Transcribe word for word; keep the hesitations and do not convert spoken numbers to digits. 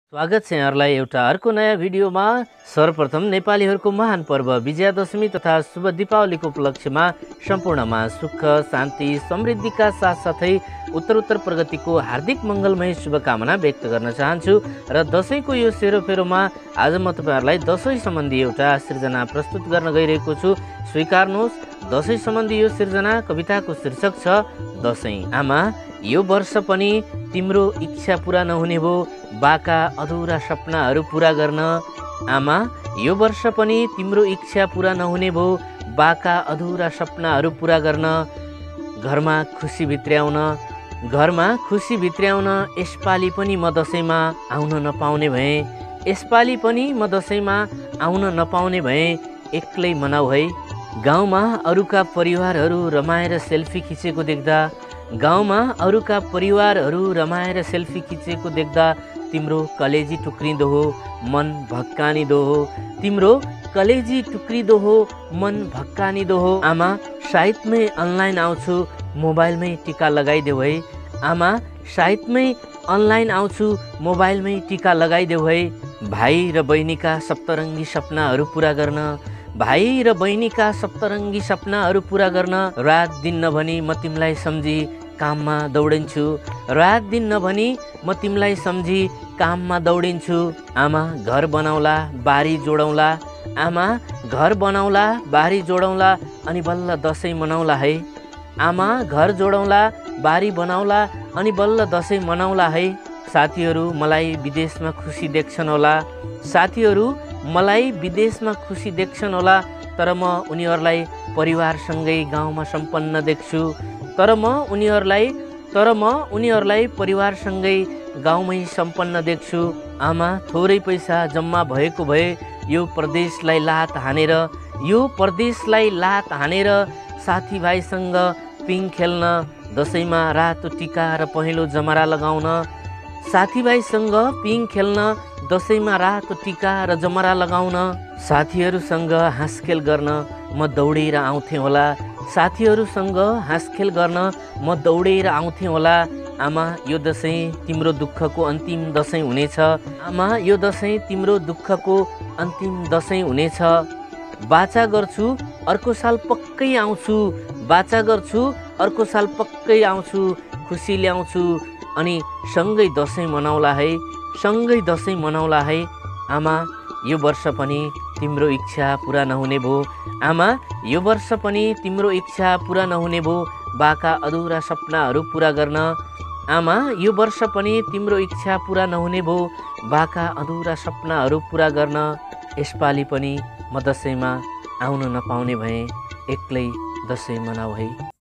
स्वागत छ यहाँहरूलाई एउटा अर्को नयाँ भिडियोमा। सर्वप्रथम नेपालीहरूको महान पर्व विजयादशमी तथा शुभ दीपावलीको उपलक्ष्यमा सम्पूर्णमा सुख शान्ति समृद्धिका साथसाथै उत्तरोत्तर प्रगतिको हार्दिक मङ्गलमय शुभकामना व्यक्त गर्न चाहन्छु। र दशैंको यो सेरोफेरोमा आज म तपाईहरुलाई दशैं सम्बन्धी एउटा सृजना प्रस्तुत गर्न गइरहेको छु। स्वीकार्नुहोस्, दशैं सम्बन्धी यो सृजना कविताको शीर्षक छ दशैं। आमा, यो वर्ष पनि तिम्रो इच्छा पूरा नहुने भो, बाका अधुरा सपनाहरू पूरा गर्न। आमा, यो वर्ष पनि तिम्रो इच्छा पूरा नहुने भो, बाका अधुरा सपनाहरू पूरा गर्न। घरमा खुसी भित्र्याउन घरमा खुसी भित्र्याउन यसपालि पनि म दशैंमा आउन नपाउने भए यसपालि पनि म दशैंमा आउन नपाउने भए एक्लै मनाऊ है। गाउँमा अरूका परिवारहरू रमाएर सेल्फी खिचेको देख्दा गाउँमा अरूका परिवारहरू रमाएर सेल्फी खिचेको देख्दा तिम्रो कलेजी टुक्रिँदो हो, मन भक्कानिदो हो। तिम्रो कलेजी टुक्रिँदो हो, मन भक्कानिदो हो। आमा, सायदमै अनलाइन आउँछु, मोबाइलमै टिका लगाइदेऊ है। आमा, सायदमै अनलाइन आउँछु, मोबाइलमै टिका लगाइदेऊ है। भाइ र बहिनीका सप्तरङ्गी सपनाहरू पूरा गर्न भाइ र बहिनीका सप्तरङ्गी सपनाहरू पूरा गर्न। रात दिन नभनी म तिमीलाई सम्झी काममा दौडिन्छु रात दिन नभनी म तिमीलाई सम्झी काममा दौडिन्छु। आमा, घर बनाउला, बारी जोडौँला आमा घर बनाउला, बारी जोडौँला अनि बल्ल दशैं मनाउला है। आमा, घर जोडौँला, बारी बनाउला अनि बल्ल दशैं मनाउला है। साथीहरू मलाई विदेशमा खुसी देख्छन् होला साथीहरू मलाई विदेशमा खुसी देख्छन् होला तर म उनीहरूलाई परिवारसँगै गाउँमा सम्पन्न देख्छु तर म उनीहरूलाई तर म उनीहरूलाई परिवारसँगै गाउँमै सम्पन्न देख्छु। आमा, थोरै पैसा जम्मा भएको भए यो परदेशलाई लात हानेर यो परदेशलाई लात हानेर साथीभाइसँग पिङ खेल्न, दशैंमा रातो टिका र पहेँलो जमरा लगाउन साथीभाइसँग पिङ खेल्न, दशैंमा रातो टिका र जमरा लगाउन। साथीहरूसँग हाँसखेल गर्न म दौडेर आउँथेँ होला साथीहरूसँग हाँसखेल गर्न म दौडेर आउँथेँ होला। आमा, यो दशैं तिम्रो दुःखको अन्तिम दशैं हुनेछ आमा यो दशैं तिम्रो दुःखको अन्तिम दशैं हुनेछ। बाचा गर्छु अर्को साल पक्कै आउँछु बाचा गर्छु अर्को साल पक्कै आउँछु खुसी ल्याउँछु अनि सँगै दशैं मनाउला है सँगै दशैं मनाउला है। आमा, यो वर्ष पनि तिम्रो इच्छा पूरा नहुने भो आमा यो वर्ष पनि तिम्रो इच्छा पूरा नहुने भो, बाका अधुरा सपनाहरू पूरा गर्न। आमा, यो वर्ष पनि तिम्रो इच्छा पूरा नहुने भो, बाका अधुरा सपनाहरू पूरा गर्न। यसपालि पनि म दशैंमा आउन नपाउने भए एक्लै दशैं मनाऊ है।